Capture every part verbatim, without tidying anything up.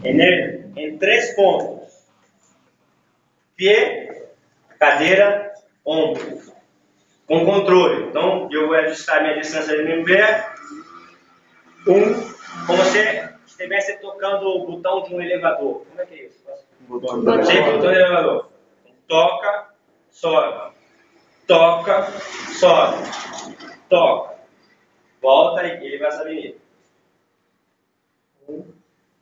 em, em três pontos: pé, cadeira, ombro, com controle. Então, eu vou ajustar minha distância do meu pé. Um, como se estivesse tocando o botão de um elevador. Como é que é isso? Botão. Sei, botão de elevador. Toca, sobe. Toca, sobe. Toca. Volta e ele vai subir. Um,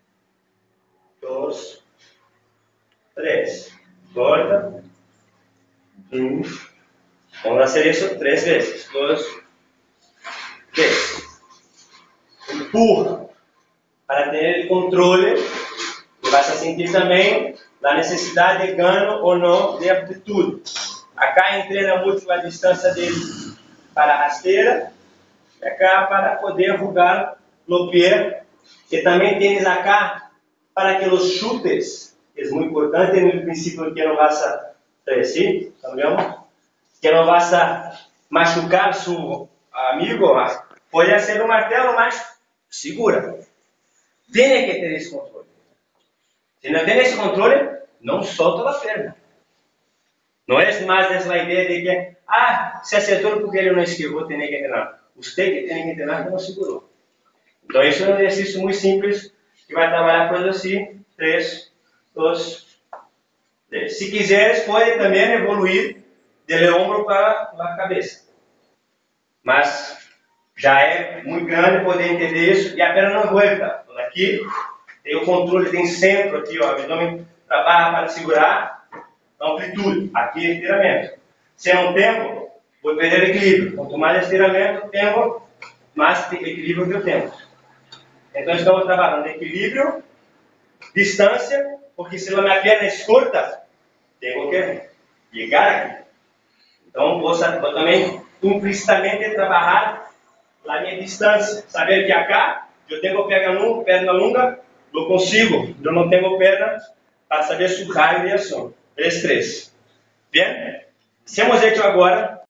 dois, três. Volta. Um. Vamos fazer isso três vezes. Dois, três. Empurra para ter o controle e vai sentir também a necessidade de ganho ou não de amplitude. Acá entrena muito a distância dele para a rasteira e acá para poder jogar no pé. E também tens acá para que os chutes, que é muito importante no princípio que não vas a assim, sabemos, que não vas a machucar seu amigo, mas pode ser um martelo mais segura. Tem que ter esse controle. Se não tem esse controle, não solta a perna. Não é mais essa ideia de que, ah, se acertou porque ele não esquivou, tem que treinar. Você que tem que treinar que não segurou. Então, isso é um exercício muito simples, que vai trabalhar coisas assim, três, dois, três. Se quiseres, pode também evoluir do ombro para a cabeça. Mas já é muito grande poder entender isso e a perna não volta. Aqui tem o controle, tem centro aqui, ó, o abdômen trabalha para segurar a amplitude. Aqui é estiramento. Se não tenho, vou perder equilíbrio. Quanto mais estiramento tenho, mais equilíbrio que eu tenho. Então estamos trabalhando equilíbrio, distância, porque se a minha perna é curta, tenho que chegar aqui. Então vou, vou também implicitamente trabalhar a minha distância. Saber que acá eu tenho perna, perna longa, eu consigo, eu não tenho perna para saber su raio de ação. três, três. Bem? Hacemos isso agora.